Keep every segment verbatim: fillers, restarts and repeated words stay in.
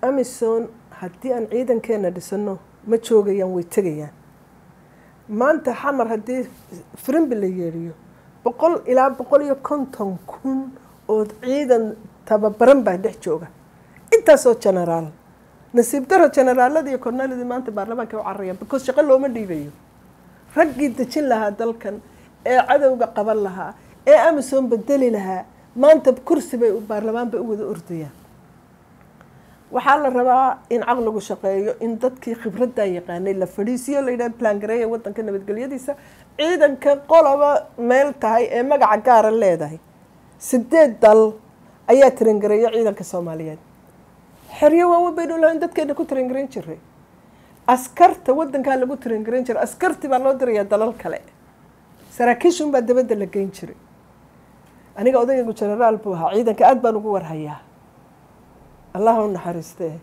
amisom haddii aan ciidankeena dhisano ma joogayaan way tegayaan maanta xamar haddii firimbi la yeeriyo boqol ilaa boqol iyo konton kun oo ciidan tababaran baa dhex jooga intaasoo generaal nasiib daro generaalada iyo korneeladii maanta baarlamaanka u cararayaan because shaqo looma dhiibayo raggii dejin lahaa dalkan ee cadowga qaban lahaa ee amisom bedeli lahaa maanta kursi bay baarlamaan bay u wada ordayaan waxaa la rabaa in caqligu shaqeeyo in dadkii khibradda yaqaanay la fadhiisiyo la yidhaha plan gareeya waddanka nabadgelyadiisa ciidanka qoloba meel tahay ee magaca gaara leedahay sideed dal ayaa tarangareeya ciidanka soomaaliyeed xeryo waaweyn baynu lahayn dadkeena ku tarangarayn jiray askarta waddankaa lagu tarangarayn jiray askarti baa loo dirayaa dalal kale saraakiishun baa dabadda la geyn jiray aniga odaygu generaal buu ahaa ciidanka aada baan ugu warhayaa allah u naxariistee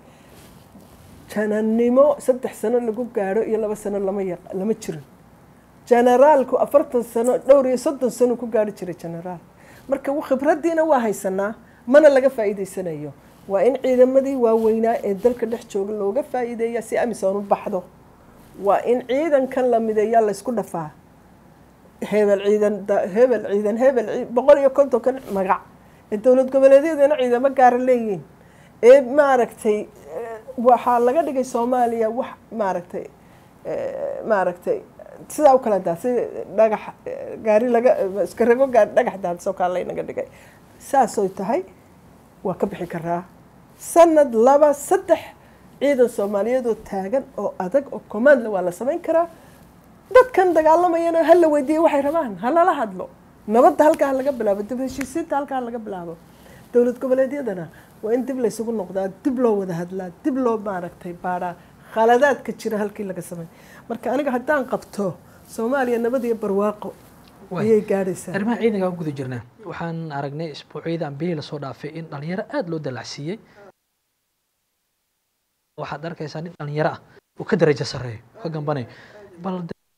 janannimo saddex sano lagu gaadho iyo laba sano lama yaq lama jirin generaalku afartan sano dhowr iyo soddon sano ku gaadhi jiray generaal marka khibraddiina waa haysanaa mana laga faa'iidaysanayo waa in ciidamadii waaweynaa ee dalka dhex jooga looga faa'iideeya si amisom u baxdo waa in ciidankan la mideeyaa laysku dhafaa hebel ciidan hebel ciidan hebel boqol iyo kontonkan magac ee dowlad goboleedyadana ciidamo gaara leeyihiin ee maaragtay waxaa laga dhigay soomaaliya wax maaragtay maaragtay sidaa u kala daa si dhagax gaari laga iskarago gaari dhagax daadsoo kale laynaga dhigay saasooy tahay waa ka bixi karaa sanad laba saddex ciidan soomaaliyeed oo taagan oo adag oo commandle waa la samayn karaa dadkan dagaalamayana ha la weydiiyo waxay rabaan ha lala hadlo nabadda halkaa laga bilaabo dib heshiisiinta halkaa laga bilaabo dowlad goboleedyadana waa in dib laysugu noqdaa dib loo wada hadlaa dib loo maaragtay baadhaa khaladaadka jira halkii laga samay marka aniga haddaan qabto soomaaliya nabad iyo barwaaqo ayay gaadhaysaa arrimaha ciidanka aan guda jirnaa waxaan aragnay isbuucyada aan bilihii lasoo dhaafay in dhalinyaro aada loo dalacsiiyey waxaad arkaysaa nin dhalinyaro ah uu ka darajo sarreeyo ka gambanayo bal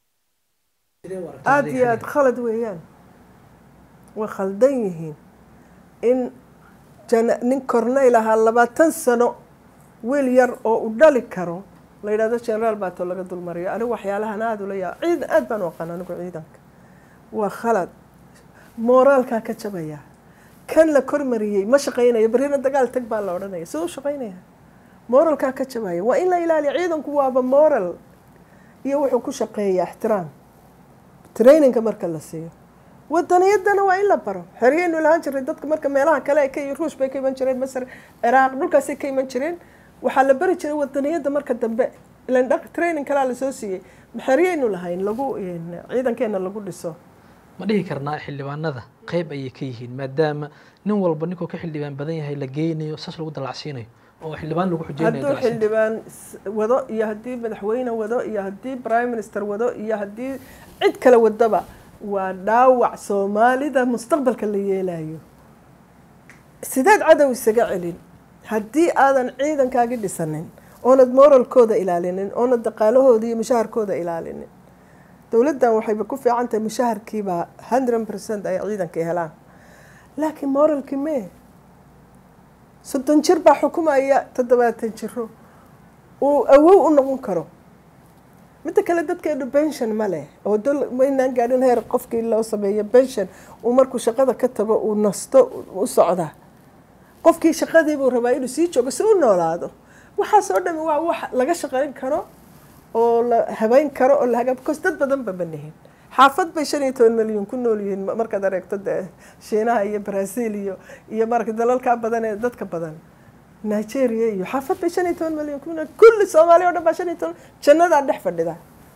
aada iyo aada khalad weeyaan way khaldan yihiin in nin corneyl ahaa labaatan sano wiil yar oo u dhali karo la yidhahdo generaal baatoo laga dulmariyo anigu waxyaalahan aada ula yaa ciidan aada baan u aqaan anigu ciidanka waa khalad mooraalkaa ka jabaya kan la kormariyey ma shaqaynayo barina dagaal tag baa la odhanaya siduu shaqaynaya mooralkaa ka jabaya waa in la ilaaliyo ciidanku waaba moral iyo wuxuu ku shaqeeyaa ixtiraam traininka marka la siiyo wadaniyadana waa in la baro xeriyaynu lahaan jiray dadka marka meelaha kale ay ka ruush bay ka iman jireen masar ciraaq dhulkaasay ka iman jireen waxaa la bari jiray wadaniyadda marka dambe ilan dhaq training kalaa lasoo siiyey xeriyaynu lahayn lagu ciidankeena lagu dhiso ma dhihi karnaa xildhibaanada qayb ayay ka yihiin maadaama nin walba ninkuu ka xildhibaan badan yahay la geynayo saas lagu dalacsiinayo oo xildhibaan lagu xujeynayo hadduu xildhibaan wado iyo haddii madaxweyne wado iyo haddii prime minister wado iyo haddii cid kale wadaba waa dhaawac soomaalida mustaqbalka la yeelayo sideed cadow isaga celin haddii aadan ciidankaagi dhisanin oonad moralkooda ilaalinin oonad dhaqaalahooda iyo mushaharkooda ilaalinin dowladdan waxayba ku fiican tahay mushaharkiibaa hundred percent ay ciidanka helaan laakiin moralkii mee soddon jir baa xukumaya toddobaatan jiro uu awow u noqon karo midda kale dadkeenu pension ma leh oo maynaan gaadhin heer qofkii loo sameeyo pension uu markuu shaqada ka tago uu nasto u socdaa qofkii shaqadiibuu rabaa inuu sii joogo si u noolaado waxaas oo dhami waa wax laga shaqayn karo oo la habeyn karo oo la haga because dad badan ba banihin xaafad bay shan iyo toban milyan ku nool yihiin markaad areegto dee shiinaha iyo brazil iyo iyo marka dalalkaa badan ee dadka badan nigeria iyo xaafad bay shan iyo toban milyan ku nool kulli soomaaliya oo dhan baa shan iyo toban jannadaa dhex fadhida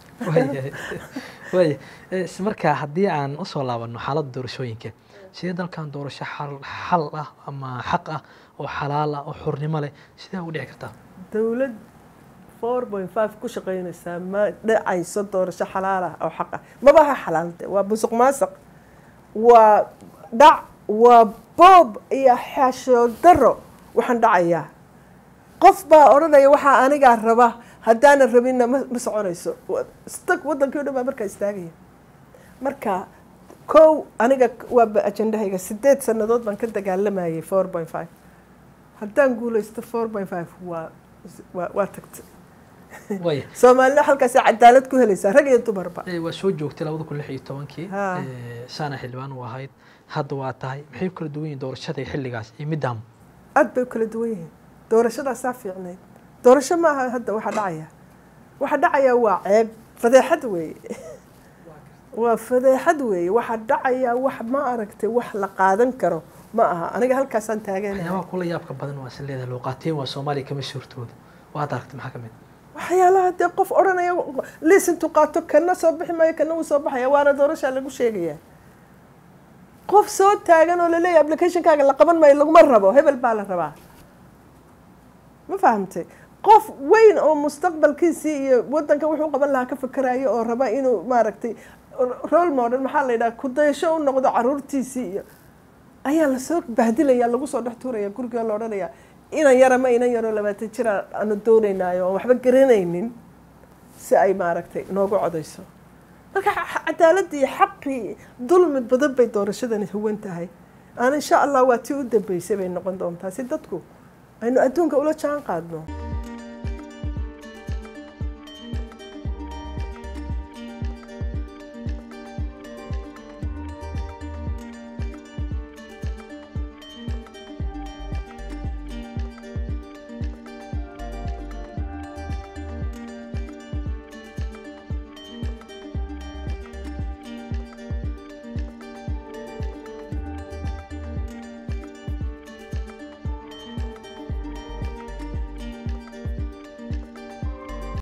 waaya marka haddii aan usoo laabano xaaladda doorashooyinka sidee dalkan doorasho xal ah ama xaq ah oo xalaal ah oo xurnimo leh sidee ugu dhici kartaa dowlad four point five ku shaqaynaysaa ma dhacayso doorasho xalaal ah oo xaq ah maba ha xalaalde waa busuq maasuq waa dhac waa boob iyo xasho daro waxaan dhacayaa qof baa odhanaya waxaa anigaa raba haddaanan rabinna ma soconayso stag waddankii o dhan baa markaa istaagaya marka kow aniga waa ajendahayga sideed sannadood baan ka dagaalamayay four point five haddaan guulaysto four point five waa waa waa tagtay way soomaalina halkaas cadaalad ku helaysaa rag iyo dumarba waa soo joogtay labada kun lix iyo tobankii saana xildhibaan u ahayd hadda waa tahay maxay kala duwan yihiin doorashada xilligaas iyo middaam aad bay kala duwan yihiin doorashadaasaa fiicnayd doorasho ma aha hadda waxa dhacaya waxa dhacaya waa ceeb fadeexad weeye waa fadeexad weeye waxa dhacaya wax ma aragtay wax la qaadan karo ma aha aniga halkaasaan taaganahay waxyaabaha kula yaabka badan waa sin leedahay luuqaateen waa soomaaliya kama suurtooda waad aragtay maxaa ka mid waxyaalaha dee qof odhanaya liis intuu qaato kana soo bixi maayo kana uu soo baxaya waana doorashaa lagu sheegayaa qof soo taagan oo laleeyahay applicationkaaga la qaban maayo laguma rabo hebel baa la rabaa ma fahamtay qof weyn oo mustaqbalkiisii iyo waddanka wuxuu qaban lahaa ka fikerayo oo raba inuu maaragtay role model maxaa la yidhaha kudayasho u noqdo caruurtiisii iyo ayaa lasoo bahdilaya lagu soo dhex tuuraya guriga la odhanaya inan yara ma inan yaroo labaatan jira aanu doonaynaayo oon waxba garanaynin si ay maaragtay inoogu codayso marka cadaaladii iyo xaqii dulmi badan bay doorashadani huwan tahay aan insha allah waa tii u dambeysay bay noqon doontaa si dadku aynu adduunka ula jaan qaadno